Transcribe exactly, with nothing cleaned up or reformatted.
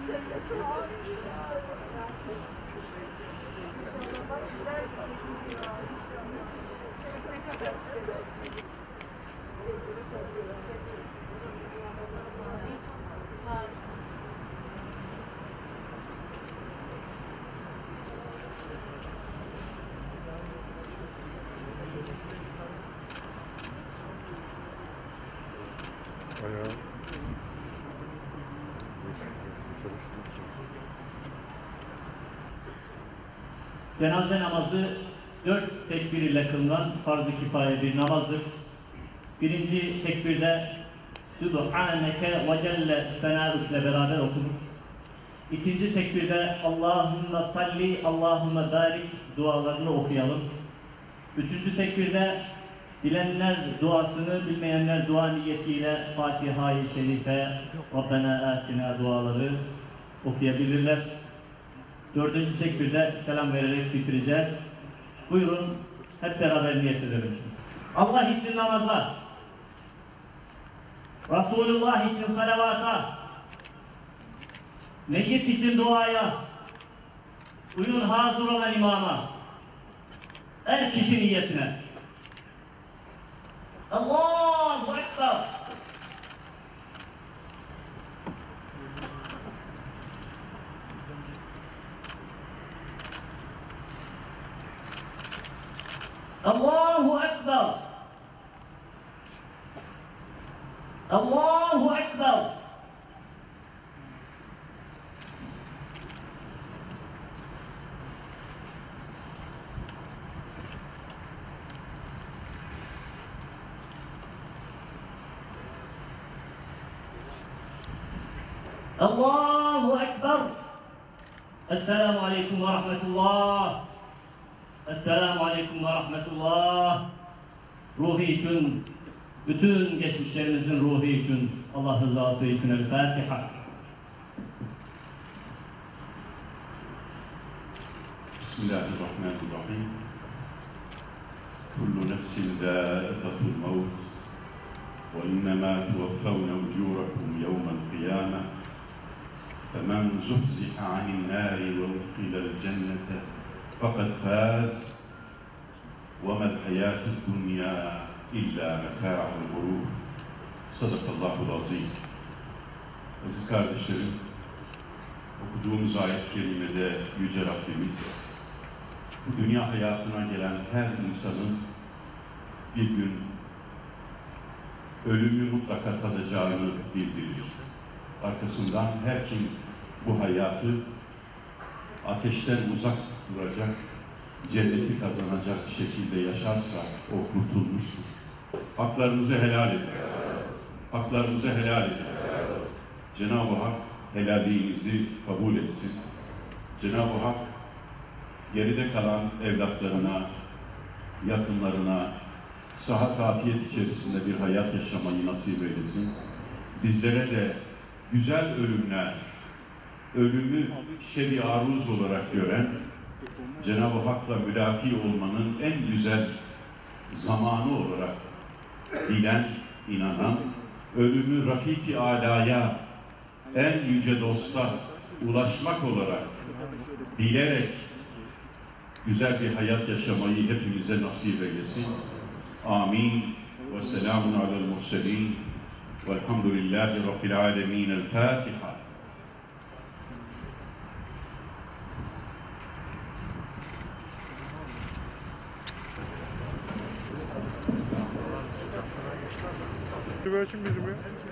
Ayağı. Cenaze namazı dört tekbir ile kılınan farz-ı kifaye bir namazdır. Birinci tekbirde Sübhaneke ve Celle Senâ'uk ile beraber okunur. İkinci tekbirde Allahümme salli, Allahümme barik dualarını okuyalım. Üçüncü tekbirde bilenler duasını, bilmeyenler dua niyetiyle Fatiha-i Şerife, Rabbena Atina duaları okuyabilirler. Dördüncü tekbirde selam vererek bitireceğiz. Buyurun hep beraber niyet edelim. Allah için namaza, Resulullah için salavata, meyyit için duaya, uyun hazır olan imama, her kişi niyetine. Allahu Ekber. Allahu Ekber. Allahu Ekber. Allahu Ekber. Esselamu Aleyküm ve Rahmetullah. Esselamu Aleyküm ve Rahmetullah. Ruhi için, bütün geçmişlerimizin ruhi için, Allah rızası için El Fatiha. Bismillahirrahmanirrahim. Kullu nefsin zâikatul mevt ve innemâ tuvaffavne ucûrakum yevmel kıyâme femen zuhziha anin nâri ve udkhilel cennete fakat fâz ve mel hayâtud dünyâ illa metâ'ul gurûr. Sadakallahul azîm. Aziz kardeşlerim, okuduğumuz ayet-i kerimede Yüce Rabbimiz, bu dünya hayatına gelen her insanın bir gün ölümü mutlaka tadacağını bildirir. Arkasından her kim bu hayatı ateşten uzak duracak, cenneti kazanacak şekilde yaşarsa o kurtulmuştur. Haklarınızı helal edin. Haklarınızı helal edin. Cenab-ı Hak helalliğinizi kabul etsin. Cenab-ı Hak geride kalan evlatlarına, yakınlarına sıhhat afiyet içerisinde bir hayat yaşamayı nasip eylesin. Bizlere de güzel ölümler, ölümü şebi aruz olarak gören, Cenab-ı Hak'la mülaki olmanın en güzel zamanı olarak bilen, inanan, ölümü Rafik-i Alâ'ya, en yüce dosta ulaşmak olarak bilerek güzel bir hayat yaşamayı hepimize nasip eylesin. Amin. Ve selamun alel murselin. Velhamdülillahi Rabbil alemin. El Fatiha. Böyle için bizim ya.